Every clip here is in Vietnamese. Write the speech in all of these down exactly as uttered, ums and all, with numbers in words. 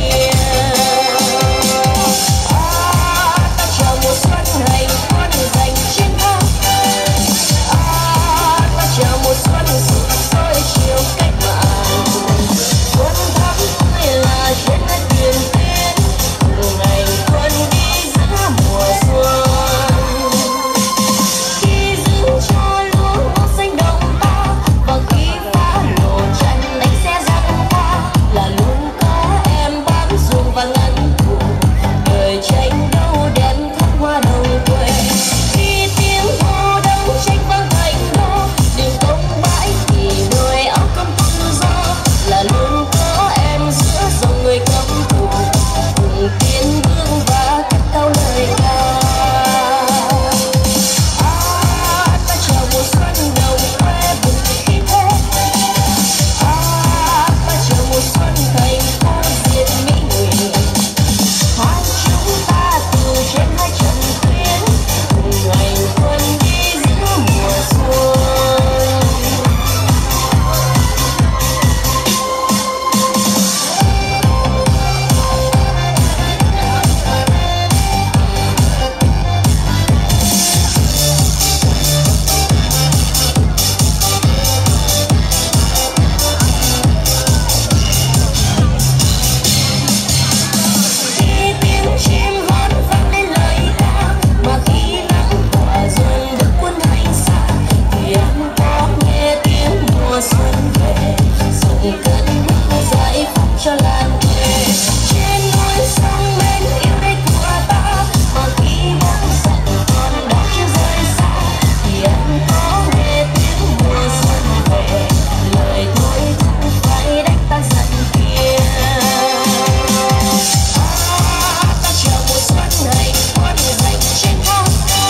kia. À, ta chào mùa xuân hành quân giành chiến thắng. À, ta chào mùa xuân rực soi chiều cách mạng. Quân thắng tươi là trên đất tiền tiến, cùng hành quân đi giữa mùa xuân. Khi dừng cho lúa màu xanh đồng ta, và khi phá lộ trận đánh xe giặc qua, là luôn có em bám ruộng và ngăn cù. Đời tranh đấu đem thắm hoa đồng quê. Khi tiếng hô đấu tranh vang thành đô, điểm công bãi thì đôi áo cơm tự do, là luôn có em giữa dòng người căm thù, cùng tiến bước và cất cao lời ca. À, ta chào mùa xuân đồng quê bừng khí thế. À, ta chào mùa xuân thành phố diệt Mỹ Ngụy. Hai chúng ta từ trên hai trận tuyến, cùng hành quân đi giữa mùa xuân. Khi tiếng chim hót vang lên lời ca, mà khi nắng tỏa dần bước quân hành xa, thì em có nghe tiếng mùa xuân về, rộng cơn mưa giải phóng cho làng quê. Trên núi sông bên yêu đây của ta, mà khi bóng giặc còn đó chưa rời xa, thì em có nghe tiếng mùa xuân về, lời thôi thúc phải đánh tan giặc kia. À, ta chào mùa xuân hành quân giành chiến thắng.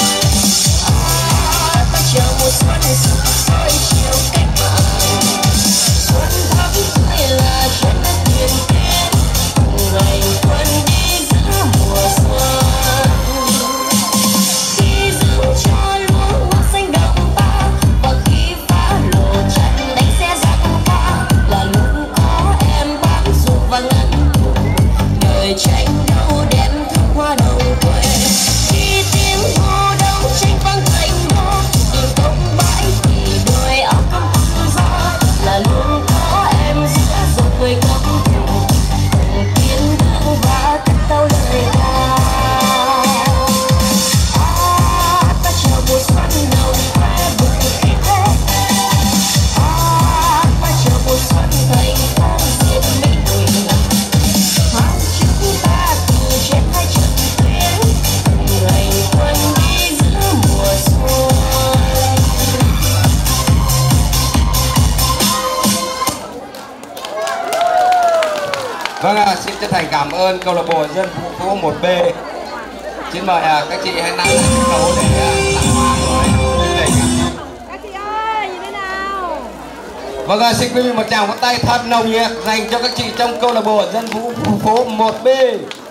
À, ta chào mùa xuân rực soi chiều cách mạng. Xuân thắm tươi là trên đất tiền tiến, cùng hành quân đi giữa mùa xuân. Khi dừng cho lúa màu xanh đồng ta, và khi phá lộ trận đánh xe giặc qua, là luôn có em bám ruộng và ngăn cù. Đời tranh đấu đem thắm hoa đồng quê. Khi tiếng hô đấu tranh vang thành đô, điểm công bãi thì đôi áo cơm tự do, là luôn có em giữa dòng người căm thù, cùng tiến bước và cất cao lời ca. À, ta chào mùa xuân đồng quê bừng khí thế. À, ta chào mùa xuân thành phố diệt Mỹ Ngụy. Hai chúng ta từ trên hai trận tuyến, cùng hành quân đi giữa mùa xuân. Vâng ạ, xin chân thành cảm ơn câu lạc bộ Dân Vũ Phố một B. Xin mời à, các chị hãy nắm lên sân khấu để à, tặng hoa với chương trình ạ. Các chị ơi, nhìn thế nào? Vâng ạ, xin quý vị một tràng vỗ tay thật nồng nhiệt dành cho các chị trong câu lạc bộ Dân Vũ Phố một B.